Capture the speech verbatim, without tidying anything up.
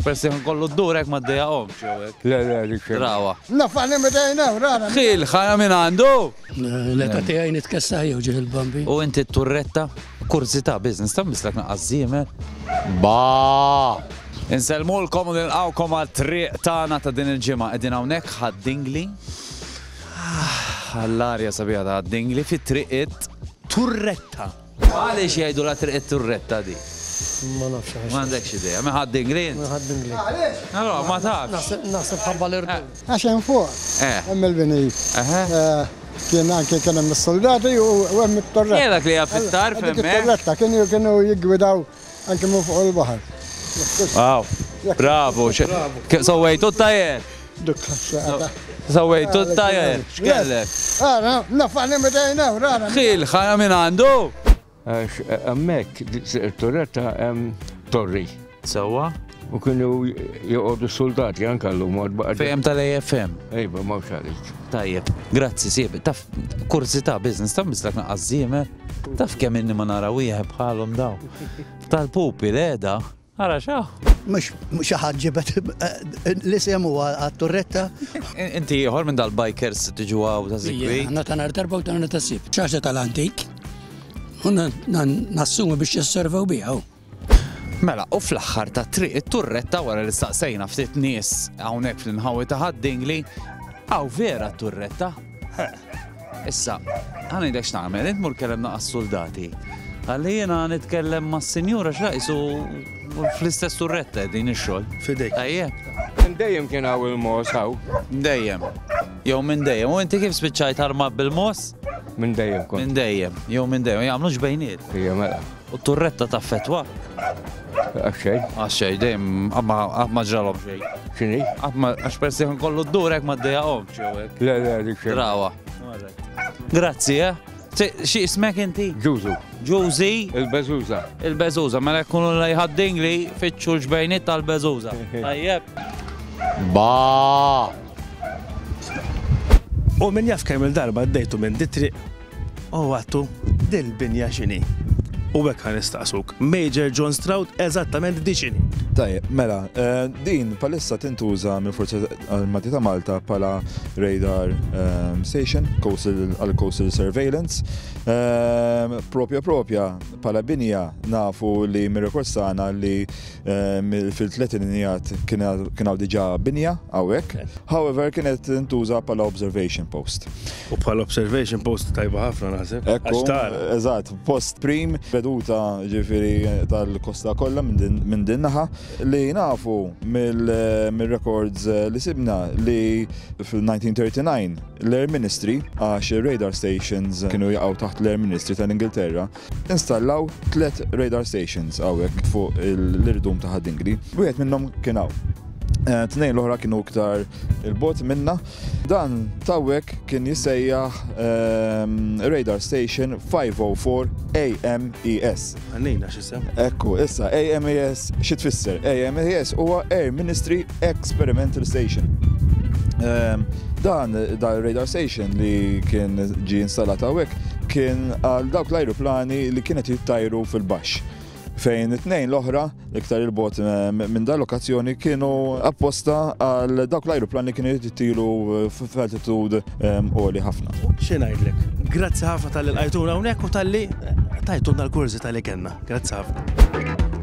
Persi kollu d-durek ma d-dejaqom ċewek. Le, le, dik Rawa. Nafani medajna, rara. Xil, ħana minn għandu? L-eta tijaj nitkessaħi uġi il-bambi. U inti t-turretta? Kurzita, biznis, tam mislak naqqazzime. Ba! Inselmu l-kom u nil-għawkom għal-triq tana ta' din il-ġimma. Edin għawnek ħaddingli. Għall-arja sabiħa ta' ħaddingli fi triqit turretta. Għalix jgħidu la triqit turretta di? Ma nafx għax. Ma għandekx idea, ma ħaddingli? Ma ħaddingli. Allora, ma tafx. Naħseb ħabba l-irdu. Għaxen fuq. Eh. Hemm il-bini. Kien anke kien hemm is-soldati u hemm it-torretta. Jgħidak li għaffittar Dik femmek? it-torretta kienu kienu jiggwidaw anke minn fuq il-baħar. Wow, bravo. Sowejtu t-tajer? Dik ħaxxaqata. Sowejtu t-tajer? Xkellek? Ara, nafani medajna, rara. Xil, ħana minn għandu? Għax għammek, il-torretta hemm torri. Sewa? U kienu joqogħdu soldati anke llum għadbaqad. Fejem tal-A F M. Ejba, mawx għalik. Tajjeb, grazzi, sieb. Taf, kurzita business, tam mislak naqqazzime. Taf kemm inni ma narawija bħalhom daw. Tal-pupi l-eda. Ara xaħ. Mux ħagġibet l-isem u għat-turretta. Inti jħor minn dal-bikers tiġu għaw ta' zikwi? Għanna ta' nartarba u ta' nartasib. ċaċa tal-antik. Unna nassumu biex jesservaw biħaw. Mela, u fl-axħar ta' triq it-turretta wara li staqsejna ftit nies hawnhekk fl-inħawi ta' ħaddingli, għaw vera t-turretta. Issa, għana id-dekx nagħmel, int mur kellem naqas soldati. Għalli jena nitkellem ma' s-senjura xraqsu fl-istess turretta din ix-xogħol. Fidejk. Tajjeb. Dejjem kien hawn il-mos hawn. Dejjem. Jew minn dejjem. U inti kif spiċċajt arma bil-mos? Minn dejjem kont. Minn dejjem. Jew minn dejjem. Jagħmlux bejniet. Hija mela. U t-turretta ta' fetwa? Għaxxej. Għaxxej, dejjem għamma ġralhom xejn. X'inhi? Għax persi kollu d-durek ma d-dejaqhom ċewek. Le, le, dik xejn. Rawa. Grazzi, eh? Xi ismek inti? Ġużu. Ġużi? Il-beżuża. Il-beżuża, mela jkunu li ħaddingli fitxu l-ġbejniet tal-beżuża. Tajjeb. Ba! U min jaf kemm il-darba d-dejtu minn ditriq u għattu dil-binja xini. U bekk għan istaqsuk, Major John Stroud eżattament di xini. Tajjeb, mela, din palissa tintuża minn Forzi Armati ta' Malta pala radar station għal coastal surveillance. Propja propja pala binja nafu li mir-rekorsana li fil-tletinijat kienaw diġa binja għawek. However, kienet tintuża pala observation post. U pala observation post tajba ħafna naħseb. Ekku, eżat, post prim, veduta ġifiri tal-kosta kollha minn din naħa li nafu mill-records li sibna li fil-nineteen thirty-nine l-Air Ministry għax radar stations kienu jaqgħu taħt l-Air Ministry tal-Ingilterra installaw tliet radar stations hawnhekk fuq l-irdum ta' ħaddingli. Wieħed minnhom kien hawn. Tnejn l-oħra kienu iktar il-bot minna. Dan tawwek kien jissejjaħ radar station five oh four A M E S. Għannejna x'isem? Ekku, issa A M E S xi tfisser? A M E S huwa Air Ministry Experimental Station. Dan dal-radar station li kien ġi installat hawnhekk kien għal dawk l-ajruplani li kienet jittajru fil-baxx. Fejn it-tnejn l-oħra, iktar il-bot minn dal-lokazzjoni kienu apposta għal dawk l-ajruplani kienu jittilu f'altitud għoli ħafna. Xenajdlek, grazzi ħafna tal-li għajtuna unek u tal-li tajtuna l-kurzi tal-li kena. Grazzi ħafna.